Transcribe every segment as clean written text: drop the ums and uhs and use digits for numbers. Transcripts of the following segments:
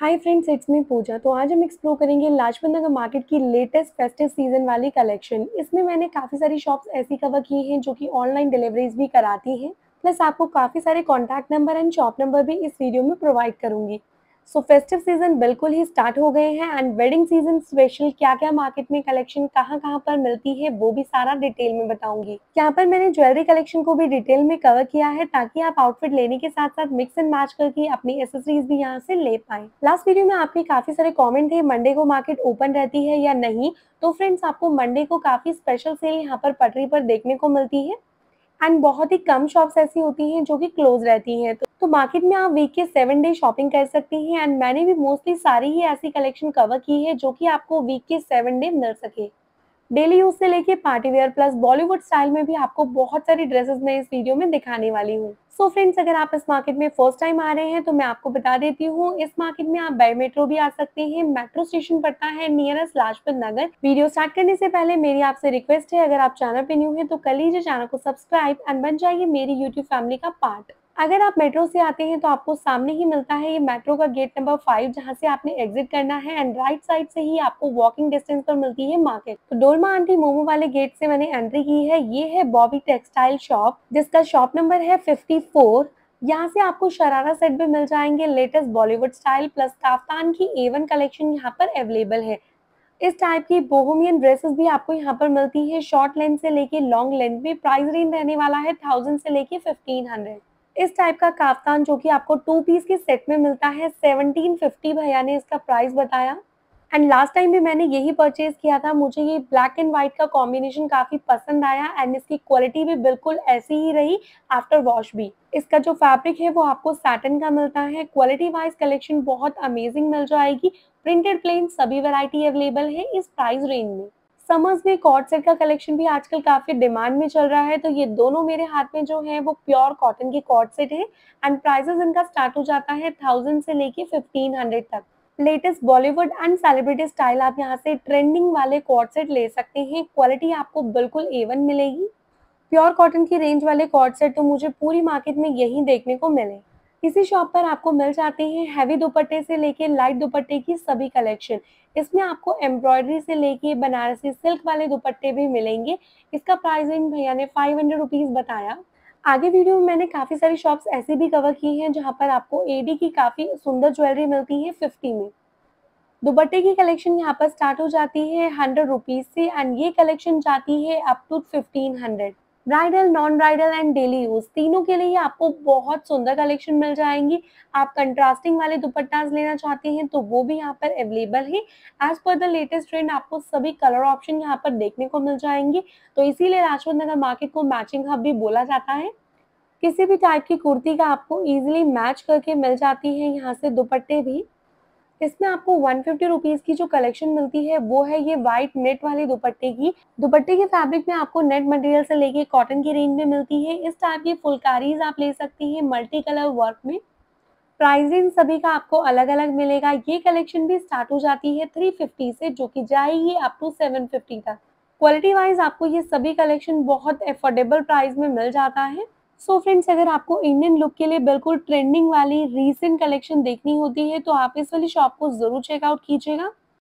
Hi friends, it's me पूजा। तो आज हम एक्सप्लोर करेंगे लाजपत नगर मार्केट की लेटेस्ट फेस्टिव सीजन वाली कलेक्शन। इसमें मैंने काफ़ी सारी शॉप्स ऐसी कवर की हैं जो कि ऑनलाइन डिलीवरीज भी कराती हैं। प्लस आपको काफ़ी सारे contact number and shop number भी इस वीडियो में प्रोवाइड करूंगी। सो फेस्टिव सीजन बिल्कुल ही स्टार्ट हो गए हैं एंड वेडिंग सीजन स्पेशल क्या क्या मार्केट में कलेक्शन कहाँ कहाँ पर मिलती है वो भी सारा डिटेल में बताऊंगी। यहाँ पर मैंने ज्वेलरी कलेक्शन को भी डिटेल में कवर किया है ताकि आप आउटफिट लेने के साथ साथ मिक्स एंड मैच करके अपनी एसेसरीज भी यहाँ से ले पाएं। लास्ट वीडियो में आपके काफी सारे कमेंट थे मंडे को मार्केट ओपन रहती है या नहीं। तो फ्रेंड्स, आपको मंडे को काफी स्पेशल सेल यहाँ पर पटरी पर देखने को मिलती है एंड बहुत ही कम शॉप्स ऐसी होती हैं जो कि क्लोज रहती हैं। तो मार्केट में आप वीक के 7 डे शॉपिंग कर सकती हैं एंड मैंने भी मोस्टली सारी ही ऐसी कलेक्शन कवर की है जो कि आपको वीक के 7 डे मिल सके। डेली यूज से लेके party wear plus Bollywood style में भी आपको बहुत सारी ड्रेसेस मैं इस वीडियो में दिखाने वाली हूँ। सो फ्रेंड्स, अगर आप इस मार्केट में फर्स्ट टाइम आ रहे हैं तो मैं आपको बता देती हूँ, इस मार्केट में आप बाय मेट्रो भी आ सकते हैं। मेट्रो स्टेशन पड़ता है nearest Lajpat Nagar. Video start करने से पहले मेरी आपसे रिक्वेस्ट है, अगर आप चैनल पे न्यू है तो कर लीजिए चैनल को सब्सक्राइब एंड बन जाइए मेरी यूट्यूब फैमिली का पार्ट। अगर आप मेट्रो से आते हैं तो आपको सामने ही मिलता है ये मेट्रो का गेट नंबर 5, जहां से आपने एग्जिट करना है एंड राइट साइड से ही आपको वॉकिंग डिस्टेंस पर मिलती है मार्केट। तो डोरमा आंटी मोमो वाले गेट से मैंने एंट्री की है। ये है बॉबी टेक्सटाइल शॉप जिसका शॉप नंबर है 54। यहाँ से आपको शरारा सेट भी मिल जाएंगे latest Bollywood style plus kaftan की A1 कलेक्शन यहाँ पर अवेलेबल है। इस टाइप की बोहेमियन ड्रेसेस भी आपको यहाँ पर मिलती है शॉर्ट लेंथ से लेके लॉन्ग लेंथ में। प्राइस रेंज रहने वाला है 1000 से लेके 1500। इस टाइप का काफ्तान जो कि आपको 2 पीस के सेट में मिलता है 1750 भैया ने इसका प्राइस बताया। एंड लास्ट टाइम भी मैंने यही परचेज किया था। मुझे ये ब्लैक एंड व्हाइट का कॉम्बिनेशन काफी पसंद आया एंड इसकी क्वालिटी भी बिल्कुल ऐसी ही रही आफ्टर वॉश भी। इसका जो फैब्रिक है वो आपको सैटिन का मिलता है। क्वालिटी वाइज कलेक्शन बहुत अमेजिंग मिल जाएगी। प्रिंटेड प्लेन सभी वैरायटी अवेलेबल है इस प्राइस रेंज में। समर्स में कॉर्ड सेट का कलेक्शन भी आजकल काफी डिमांड में चल रहा है। तो ये दोनों मेरे हाथ में जो है वो प्योर कॉटन के कॉर्ड सेट है एंड प्राइसेस इनका स्टार्ट हो जाता है 1000 से लेके 1500 तक। Latest Bollywood and celebrity style आप यहाँ से ट्रेंडिंग वाले कॉर्ड सेट ले सकते हैं। क्वालिटी आपको बिल्कुल A1 मिलेगी। प्योर कॉटन की रेंज वाले कॉर्ड सेट तो मुझे पूरी मार्केट में यही देखने को मिले। इसी शॉप पर आपको मिल जाते हैं हैवी दुपट्टे से लेके लाइट दुपट्टे की सभी कलेक्शन। इसमें आपको एम्ब्रॉयडरी से लेके बनारसी सिल्क वाले दुपट्टे भी मिलेंगे। इसका प्राइसिंग भैया ने 500 रुपीज बताया। आगे वीडियो में मैंने काफी सारी शॉप्स ऐसी भी कवर की हैं जहां पर आपको AD की काफी सुंदर ज्वेलरी मिलती है 50 में। दुपट्टे की कलेक्शन यहाँ पर स्टार्ट हो जाती है 100 रुपीज से एंड ये कलेक्शन जाती है up to 1500। Bridal, non bridal and daily use तीनों के लिए आपको बहुत सुंदर कलेक्शन मिल जाएंगी। आप कंट्रास्टिंग वाले दुपट्टास लेना चाहते हैं तो वो भी यहाँ पर अवेलेबल है। As per the latest trend आपको सभी कलर ऑप्शन यहाँ पर देखने को मिल जाएंगे। तो इसीलिए लाजपत नगर मार्केट को मैचिंग हब भी बोला जाता है। किसी भी टाइप की कुर्ती का आपको इजीली मैच करके मिल जाती है यहाँ से दुपट्टे भी। इसमें आपको 150 रुपीज की जो कलेक्शन मिलती है वो है ये व्हाइट नेट वाली दुपट्टे की। दुपट्टे के फैब्रिक में आपको नेट मटेरियल से लेके कॉटन की रेंज में मिलती है। इस टाइप की फुलकारीज आप ले सकती हैं मल्टी कलर वर्क में। प्राइसिंग सभी का आपको अलग अलग मिलेगा। ये कलेक्शन भी स्टार्ट हो जाती है 350 से जो कि जाएगी अप टू 750 तक। क्वालिटी वाइज आपको ये सभी कलेक्शन बहुत अफोर्डेबल प्राइस में मिल जाता है। सो फ्रेंड्स, अगर आपको इंडियन लुक के लिए बिल्कुल ट्रेंडिंग वाली रीसेंट कलेक्शन देखनी होती है तो आप इस वाली शॉप को जरूर चेकआउट कीजिएगा।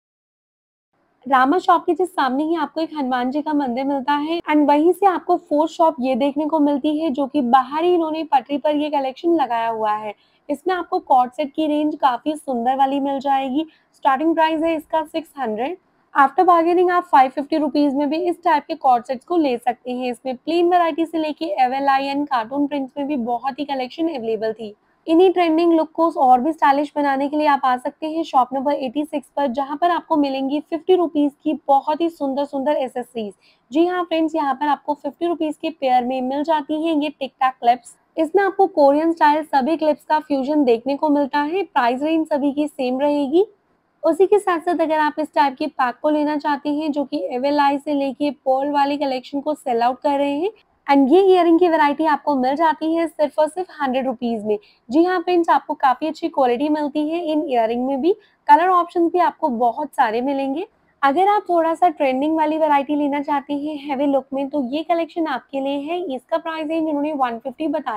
रामा शॉप के जिस सामने ही आपको एक हनुमान जी का मंदिर मिलता है एंड वहीं से आपको फोर्थ शॉप ये देखने को मिलती है जो कि बाहर ही इन्होंने पटरी पर ये कलेक्शन लगाया हुआ है। इसमें आपको कॉर्ड सेट की रेंज काफी सुंदर वाली मिल जाएगी। स्टार्टिंग प्राइस है इसका 600। आफ्टर बार्गेनिंग आप 550 रुपीज में भी इस टाइप के कॉर्ड सेट्स को ले सकते हैं। इसमें प्लेन वैरायटी से लेके एवरलाई एंड कार्टून प्रिंट्स में भी बहुत ही कलेक्शन अवेलेबल थी। इन्हीं ट्रेंडिंग लुक को और भी स्टाइलिश बनाने के लिए आप आ सकते हैं शॉप नंबर 86 पर, जहां पर आपको मिलेंगी 50 रुपीज की बहुत ही सुंदर सुंदर एसेसरीज। जी हाँ फ्रेंड्स, यहाँ पर आपको 50 रुपीज के पेयर में मिल जाती हैं ये टिक टैक क्लिप्स। इसमें आपको कोरियन स्टाइल सभी क्लिप्स का फ्यूजन देखने को मिलता है। प्राइस रेंज सभी की सेम रहेगी। उसी के साथ साथ अगर आप इस टाइप के पैक को लेना चाहते हैं जो कि एवरलाई से लेके पर्ल वाली कलेक्शन को सेल आउट कर रहे हैं एंड ये इयरिंग की वैरायटी आपको मिल जाती है सिर्फ और सिर्फ 100 रुपीज में। जी हाँ फ्रेंड्स, आपको काफी अच्छी क्वालिटी मिलती है इन इयरिंग में भी। कलर ऑप्शन भी आपको बहुत सारे मिलेंगे। अगर आप थोड़ा सा ट्रेंडिंग वाली वैरायटी लेना चाहते हैं हैवी लुक में तो ये कलेक्शन आपके लिए है। इसका प्राइस रेंज इन्होंने 150 बताया।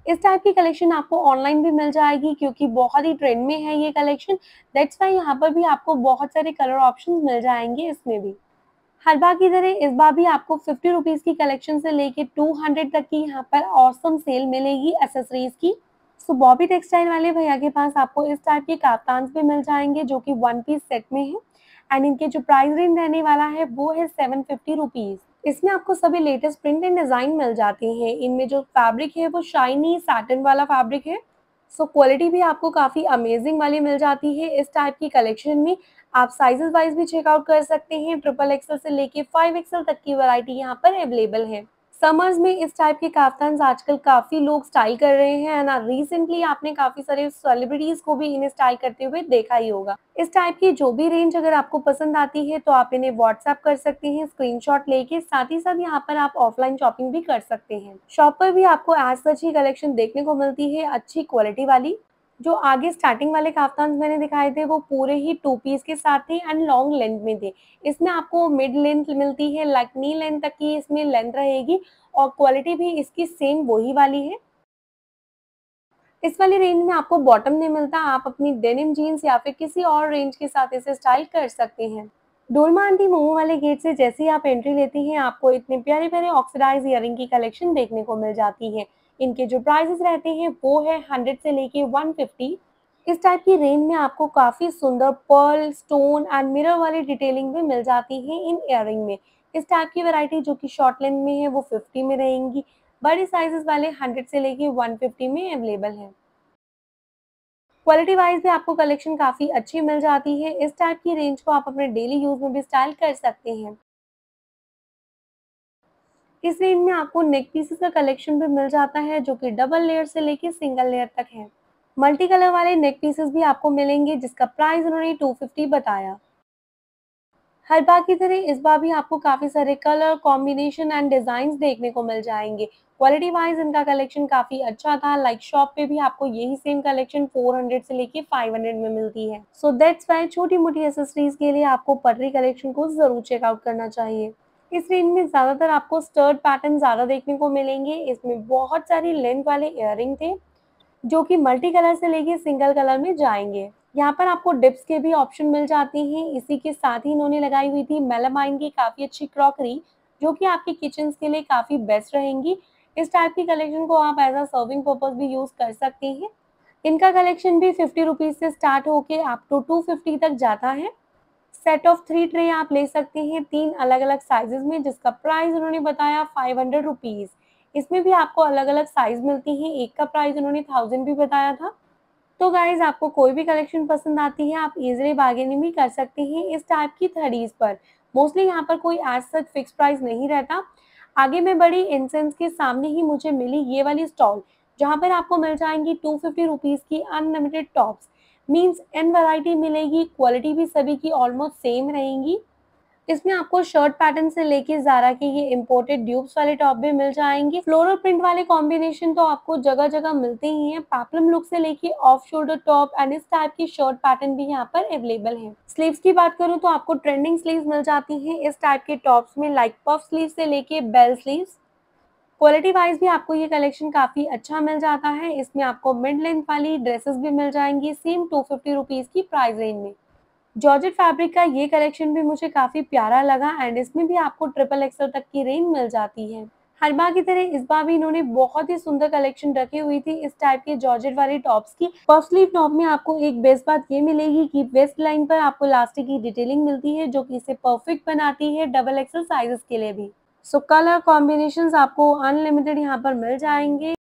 इस टाइप की कलेक्शन आपको ऑनलाइन भी मिल जाएगी क्योंकि बहुत ही ट्रेंड में है ये कलेक्शन। दैट्स व्हाई यहाँ पर भी आपको बहुत सारे कलर ऑप्शंस मिल जाएँगे इसमें भी। हर बार की तरह इस बार भी आपको 50 रुपीज़ की कलेक्शन से लेके 200 तक की यहाँ पर ऑसम सेल मिलेगी एक्सेसरीज़ की। सो बॉबी टेक्सटाइल वाले भैया के पास आपको इस टाइप के काफ्तान्स भी मिल जाएँगे जो कि वन पीस सेट में है एंड इनके जो प्राइस रेंज रहने वाला है वो है 750 रुपीज़। इसमें आपको सभी लेटेस्ट प्रिंट एंड डिज़ाइन मिल जाते हैं। इनमें जो फैब्रिक है वो शाइनी सैटिन वाला फैब्रिक है। सो क्वालिटी भी आपको काफ़ी अमेजिंग वाली मिल जाती है इस टाइप की कलेक्शन में। आप साइज़ेज़ वाइज़ भी चेकआउट कर सकते हैं, ट्रिपल एक्सेल से लेके 5 एक्सेल तक की वैरायटी यहाँ पर अवेलेबल है। समर्स में इस टाइप के काफ्तान्स आजकल काफ़ी लोग स्टाइल कर रहे हैं एंड रिसेंटली आपने काफ़ी सारे सेलिब्रिटीज़ को भी इन्हें स्टाइल करते हुए देखा ही होगा। इस टाइप की जो भी रेंज अगर आपको पसंद आती है तो आप इन्हें व्हाट्सएप कर सकते हैं स्क्रीनशॉट लेके, साथ ही साथ यहाँ पर आप ऑफलाइन शॉपिंग भी कर सकते हैं। शॉप पर भी आपको एज़ सच ही कलेक्शन देखने को मिलती है अच्छी क्वालिटी वाली। जो आगे स्टार्टिंग वाले काफ्तान मैंने दिखाए थे वो पूरे ही 2 पीस के साथ थे एंड लॉन्ग लेंथ में थे। इसमें आपको मिड लेंथ मिलती है, लाइक नी लेंथ तक की इसमें लेंथ रहेगी और क्वालिटी भी इसकी सेम वही वाली है। इस वाली रेंज में आपको बॉटम नहीं मिलता, आप अपनी डेनिम जीन्स या फिर किसी और रेंज के साथ इसे स्टाइल कर सकते हैं। डोलमा आंटी मोमो वाले गेट से जैसे ही आप एंट्री लेती हैं, आपको इतने प्यारे-प्यारे ऑक्सीडाइज़ इयररिंग की कलेक्शन देखने को मिल जाती है। इनके जो प्राइसेस रहते हैं वो है 100 से लेके 150। इस टाइप की रेंज में आपको काफ़ी सुंदर पर्ल, स्टोन एंड मिरर वाली डिटेलिंग भी मिल जाती है इन इयररिंग में। इस टाइप की वैरायटी जो कि शॉर्ट लेंथ में है वो 50 में रहेंगी। बड़े साइजेस वाले 100 से लेके 150 में अवेलेबल हैं। क्वालिटी वाइज भी आपको कलेक्शन काफ़ी अच्छी मिल जाती है। इस टाइप की रेंज को आप अपने डेली यूज़ में भी स्टाइल कर सकते हैं। इस रेंज में आपको नेक पीसेस का कलेक्शन भी मिल जाता है जो कि डबल लेयर से लेके सिंगल लेयर तक है। मल्टी कलर वाले नेक पीसेस भी आपको मिलेंगे जिसका प्राइस उन्होंने 250 बताया। हर बार की तरह इस बार भी आपको काफ़ी सारे कलर कॉम्बिनेशन एंड डिज़ाइंस देखने को मिल जाएँगे। क्वालिटी वाइज़ इनका कलेक्शन काफ़ी अच्छा था, लाइक शॉप पे भी आपको यही सेम कलेक्शन 400 से लेके 500 में मिलती है। सो दैट्स व्हाई छोटी-मोटी एक्सेसरीज़ के लिए आपको पटरी कलेक्शन को ज़रूर चेकआउट करना चाहिए। इस रेंज में ज़्यादातर आपको स्टड पैटर्न ज़्यादा देखने को मिलेंगे। इसमें बहुत सारी लेंथ वाले इयररिंग थे जो कि मल्टी कलर से लेके सिंगल कलर में जाएँगे। यहाँ पर आपको डिप्स के भी ऑप्शन मिल जाते हैं। इसी के साथ ही इन्होंने लगाई हुई थी मेलामाइन की काफ़ी अच्छी क्रॉकरी जो कि आपके किचन्स के लिए काफ़ी बेस्ट रहेंगी। इस टाइप की कलेक्शन को आप एज़ अ सर्विंग पर्पस भी यूज़ कर सकते हैं। इनका कलेक्शन भी 50 रुपीज़ से स्टार्ट होके अप टू 250 तक जाता है। सेट ऑफ 3 ट्रे आप ले सकते हैं 3 अलग-अलग साइज़ेज़ में जिसका प्राइस उन्होंने बताया 500 रुपीज़। इसमें भी आपको अलग-अलग साइज़ मिलती हैं, एक का प्राइस उन्होंने 1000 भी बताया था। तो गाइज़ आपको कोई भी कलेक्शन पसंद आती है, आप ईज़िली बार्गेनिंग भी कर सकते हैं इस टाइप की थड़ीज़ पर। मोस्टली यहाँ पर कोई एज़ सच फिक्स प्राइस नहीं रहता। आगे मैं बड़ी इंसेंस के सामने ही मुझे मिली ये वाली स्टॉल, जहाँ पर आपको मिल जाएँगी 250 रुपीज़ की unlimited tops. Means an variety मिलेगी, क्वालिटी भी सभी की ऑलमोस्ट सेम रहेंगी। इसमें आपको शर्ट पैटर्न से लेके ज़ारा के ये इम्पोर्टेड ड्यूब्स वाले टॉप भी मिल जाएँगे। फ्लोरल प्रिंट वाले कॉम्बिनेशन तो आपको जगह-जगह मिलते ही हैं। पेप्लम लुक से लेके ऑफ शोल्डर टॉप एंड इस टाइप की शर्ट पैटर्न भी यहाँ पर अवेलेबल हैं। स्लीव्स की बात करूँ तो आपको ट्रेंडिंग स्लीव्स मिल जाती हैं इस टाइप के टॉप्स में, लाइक पफ स्लीव से लेके बेल स्लीव्स। क्वालिटी वाइज़ भी आपको ये कलेक्शन काफ़ी अच्छा मिल जाता है। इसमें आपको मिड लेंथ वाली ड्रेसेस भी मिल जाएँगी सेम 250 रुपीज़ की प्राइस रेंज में। जॉर्जेट फैब्रिक का ये कलेक्शन भी मुझे काफ़ी प्यारा लगा एंड इसमें भी आपको ट्रिपल एक्सेल तक की रेंज मिल जाती है। हर बार की तरह इस बार भी इन्होंने बहुत ही सुंदर कलेक्शन रखी हुई थी इस टाइप के जॉर्जेट वाली टॉप्स की। पफ स्लीव टॉप में आपको एक बेस्ट बात ये मिलेगी कि वेस्ट लाइन पर आपको इलास्टिक की डिटेलिंग मिलती है जो कि इसे परफेक्ट बनाती है डबल एक्सेल साइजेस के लिए भी। सो कलर कॉम्बिनेशंस आपको अनलिमिटेड यहाँ पर मिल जाएँगे।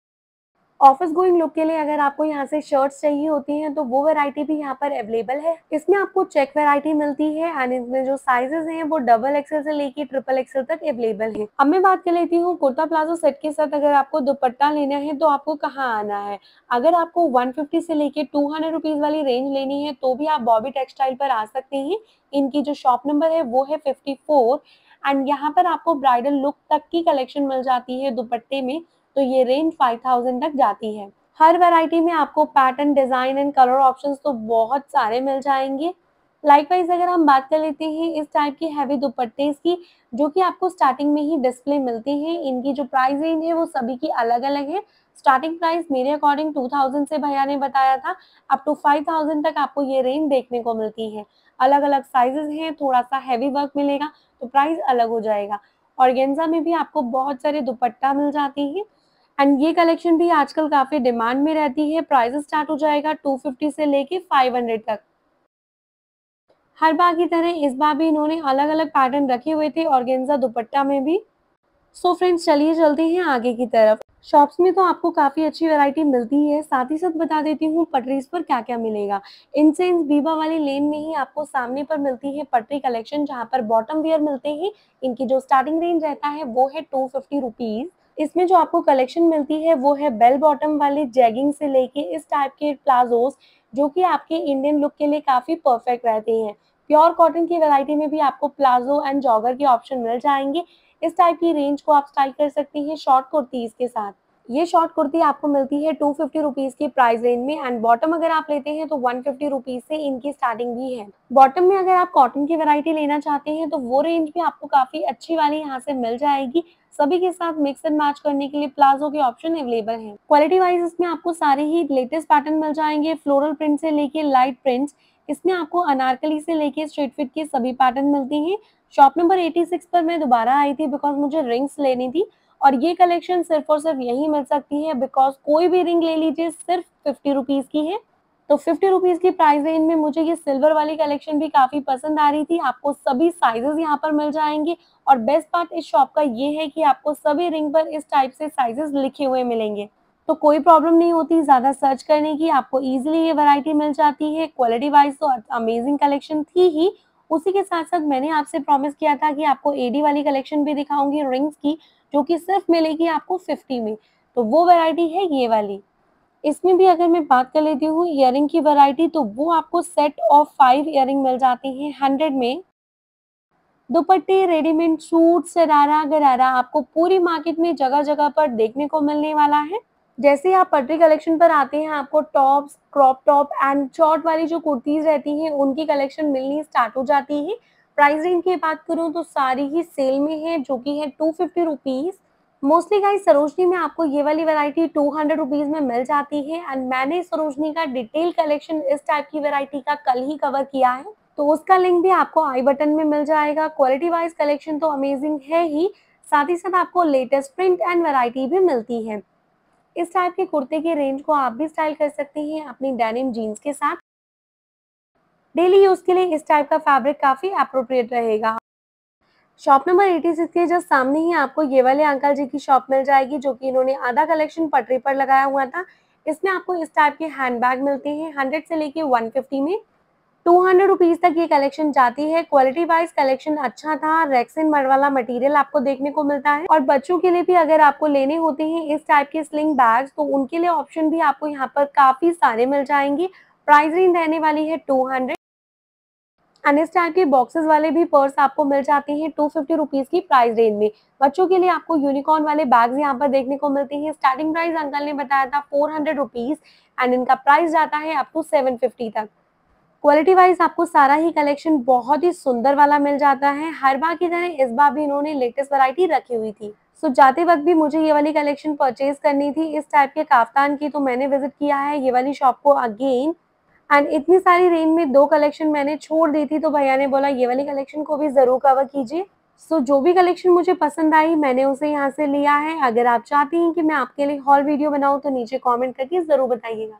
ऑफिस गोइंग लुक के लिए अगर आपको यहाँ से शर्ट्स चाहिए होती हैं तो वो वैरायटी भी यहाँ पर अवेलेबल है। इसमें आपको चेक वैरायटी मिलती है एंड इसमें जो साइजेस हैं वो डबल एक्सेल से लेके ट्रिपल एक्सेल तक अवेलेबल है। अब मैं बात कर लेती हूँ कुर्ता प्लाजो सेट के साथ अगर आपको दुपट्टा लेना है तो आपको कहाँ आना है। अगर आपको 150 से लेके 200 रुपीज़ वाली रेंज लेनी है तो भी आप बॉबी टेक्सटाइल पर आ सकते हैं। इनकी जो शॉप नंबर है वो है 54 एंड यहाँ पर आपको ब्राइडल लुक तक की कलेक्शन मिल जाती है दुपट्टे में, तो ये रेंज 5000 तक जाती है। हर वैरायटी में आपको pattern, design and colour options तो बहुत सारे मिल जाएँगे। लाइकवाइज अगर हम बात कर लेते हैं इस टाइप की हैवी दुपट्टे की, जो कि आपको स्टार्टिंग में ही डिस्प्ले मिलते हैं, इनकी जो प्राइस रेंज है वो सभी की अलग-अलग है। स्टार्टिंग प्राइस मेरे अकॉर्डिंग 2000 से भैया ने बताया था, अप टू 5000 तक आपको ये रेंज देखने को मिलती है। अलग-अलग साइजेज़ हैं, थोड़ा-सा हैवी वर्क मिलेगा तो प्राइस अलग हो जाएगा। ऑर्गेन्जा में भी आपको बहुत सारे दुपट्टा मिल जाते हैं एंड ये कलेक्शन भी आजकल काफ़ी डिमांड में रहती है। प्राइस स्टार्ट हो जाएगा 250 से लेके 500 तक। हर बार की तरह इस बार भी इन्होंने अलग-अलग पैटर्न रखे हुए थे ऑर्गेन्जा दुपट्टा में भी। सो फ्रेंड्स चलिए चलते हैं आगे की तरफ। शॉप्स में तो आपको काफ़ी अच्छी वैरायटी मिलती है, साथ ही साथ बता देती हूँ पटरीज़ पर क्या-क्या मिलेगा। इनसेंस बीबा वाली लेन में ही आपको सामने पर मिलती है पटरी कलेक्शन, जहाँ पर बॉटम वियर मिलते हैं। इनकी जो स्टार्टिंग रेंज रहता है वो है 250 रुपीज़। इसमें जो आपको कलेक्शन मिलती है वो है बेल बॉटम वाली जैगिंग से लेके इस टाइप के प्लाज़ोज़, जो कि आपके इंडियन लुक के लिए काफ़ी परफेक्ट रहते हैं। प्योर कॉटन की वैरायटी में भी आपको प्लाज़ो एंड जॉगर के ऑप्शन मिल जाएँगे। इस टाइप की रेंज को आप स्टाइल कर सकती हैं शॉर्ट कुर्तीज़ के साथ। ये शॉर्ट कुर्ती आपको मिलती है 250 रुपीज़ की प्राइस रेंज में एंड बॉटम अगर आप लेते हैं तो 150 रुपीज़ से इनकी स्टार्टिंग भी है। बॉटम में अगर आप कॉटन की वैरायटी लेना चाहते हैं तो वो रेंज भी आपको काफ़ी अच्छी वाली यहाँ से मिल जाएगी। सभी के साथ मिक्स एंड मैच करने के लिए प्लाज़ो के ऑप्शन अवेलेबल हैं। क्वालिटी वाइज़ इसमें आपको सारे ही लेटेस्ट पैटर्न मिल जाएँगे, फ्लोरल प्रिंट से लेके लाइट प्रिंट्स। इसमें आपको अनारकली से लेके स्ट्रेट फिट के सभी पैटर्न मिलते हैं। शॉप नंबर 86 पर मैं दोबारा आई थी बिकॉज़ मुझे रिंग्स लेनी थी और ये कलेक्शन सिर्फ़ और सिर्फ़ यहीं मिल सकती है बिकॉज़ कोई भी रिंग ले लीजिए सिर्फ़ 50 रुपीज़ की है। तो 50 रुपीज़ की प्राइस रेंज में मुझे ये सिल्वर वाली कलेक्शन भी काफ़ी पसंद आ रही थी। आपको सभी साइज़ेज़ यहाँ पर मिल जाएँगे और बेस्ट पार्ट इस शॉप का ये है कि आपको सभी रिंग पर इस टाइप से साइज़ेज़ लिखे हुए मिलेंगे। तो कोई प्रॉब्लम नहीं होती ज़्यादा सर्च करने की, आपको ईज़िली ये वैरायटी मिल जाती है। क्वालिटी वाइज़ तो अमेज़िंग कलेक्शन थी ही, उसी के साथ-साथ मैंने आपसे प्रॉमिस किया था कि आपको एडी वाली कलेक्शन भी दिखाऊँगी रिंग्स की, जो कि सिर्फ़ मिलेगी आपको 50 में। तो वो वैरायटी है ये वाली। इसमें भी अगर मैं बात कर लेती हूँ इयररिंग की वैरायटी, तो वो आपको सेट ऑफ 5 इयररिंग मिल जाती हैं 100 में। दुपट्टे, रेडीमेड सूट, शरारा, गरारा आपको पूरी मार्केट में जगह-जगह पर देखने को मिलने वाला है। जैसे ही आप पटरी कलेक्शन पर आते हैं, आपको tops, crop top and short वाली जो कुर्तीज़ रहती हैं, उनकी कलेक्शन मिलनी स्टार्ट हो जाती है। प्राइस रेंज की बात करूँ तो सारी ही सेल में है, जो कि है 250 रुपीज़। मोस्टली गाइस सरोजनी में आपको ये वाली वैरायटी 200 रुपीज़ में मिल जाती है एंड मैंने सरोजनी का डिटेल कलेक्शन इस टाइप की वैरायटी का कल ही कवर किया है, तो उसका लिंक भी आपको आई बटन में मिल जाएगा। क्वालिटी वाइज़ कलेक्शन तो अमेज़िंग है ही, साथ ही साथ आपको लेटेस्ट प्रिंट एंड वैरायटी भी मिलती है। इस टाइप के कुर्ते की रेंज को आप भी स्टाइल कर सकती हैं अपनी डेनिम जीन्स के साथ। डेली यूज़ के लिए इस टाइप का फैब्रिक काफ़ी एप्रोप्रिएट रहेगा। शॉप नंबर 86 के जस्ट सामने ही आपको ये वाले अंकल जी की शॉप मिल जाएगी, जो कि इन्होंने आधा कलेक्शन पटरी पर लगाया हुआ था। इसमें आपको इस टाइप के हैंडबैग मिलते हैं 100 से लेके 150 में। 200 रुपीज़ तक ये कलेक्शन जाती है। क्वालिटी वाइज़ कलेक्शन अच्छा था, रेक्सिन मड वाला मटेरियल आपको देखने को मिलता है और बच्चों के लिए भी अगर आपको लेने होते हैं इस टाइप के स्लिंग बैग्स, तो उनके लिए ऑप्शन भी आपको यहाँ पर काफ़ी सारे मिल जाएँगे। प्राइस रेंज रहने वाली है 200 एंड इस टाइप के बॉक्सेस वाले भी पर्स आपको मिल जाते हैं 250 रुपीज़ की प्राइस रेंज में। बच्चों के लिए आपको यूनिकॉर्न वाले बैग्स यहाँ पर देखने को मिलते हैं। स्टार्टिंग प्राइस अंकल ने बताया था 400 रुपीज़ एंड इनका प्राइस जाता है अप टू 750 तक। क्वालिटी वाइज़ आपको सारा ही कलेक्शन बहुत ही सुंदर वाला मिल जाता है। हर बार की तरह इस बार भी इन्होंने लेटेस्ट वैरायटी रखी हुई थी। सो जाते वक़्त भी मुझे ये वाली कलेक्शन परचेज़ करनी थी इस टाइप के काफ्तान की, तो मैंने विज़िट किया है ये वाली शॉप को अगेन एंड इतनी सारी रेंज में 2 कलेक्शन मैंने छोड़ दी थी, तो भैया ने बोला ये वाली कलेक्शन को भी ज़रूर कवर कीजिए। सो जो भी कलेक्शन मुझे पसंद आई मैंने उसे यहाँ से लिया है। अगर आप चाहती हैं कि मैं आपके लिए हॉल वीडियो बनाऊँ तो नीचे कमेंट करके ज़रूर बताइएगा।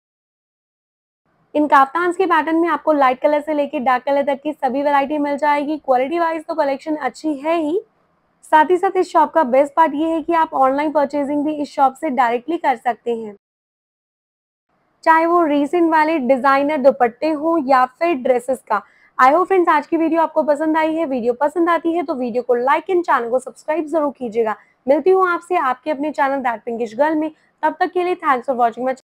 इन काफ्तान्स के पैटर्न में आपको लाइट कलर से लेके डार्क कलर तक की सभी वैरायटी मिल जाएगी। क्वालिटी वाइज़ तो कलेक्शन अच्छी है ही, साथ ही साथ इस शॉप का बेस्ट पार्ट ये है कि आप ऑनलाइन परचेज़िंग भी इस शॉप से डायरेक्टली कर सकते हैं। चाहे वो रीसेंट वाले डिज़ाइनर दुपट्टे हों या फिर ड्रेसेस का। आई होप फ्रेंड्स आज की वीडियो आपको पसंद आई है। वीडियो पसंद आती है तो वीडियो को लाइक एंड चैनल को सब्सक्राइब ज़रूर कीजिएगा। मिलती हूँ आपसे आपके अपने चैनल दैट पिंकिश गर्ल में। तब तक के लिए थैंक्स फॉर वॉचिंग माय